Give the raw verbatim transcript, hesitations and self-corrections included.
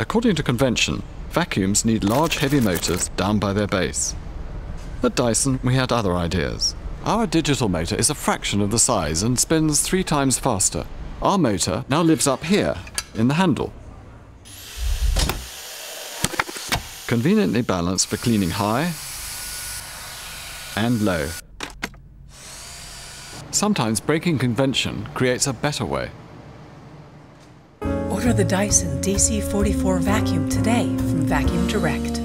According to convention, vacuums need large heavy motors down by their base. At Dyson, we had other ideas. Our digital motor is a fraction of the size and spins three times faster. Our motor now lives up here, in the handle. Conveniently balanced for cleaning high and low. Sometimes breaking convention creates a better way. Order the Dyson D C forty-four vacuum today from Vacuum Direct.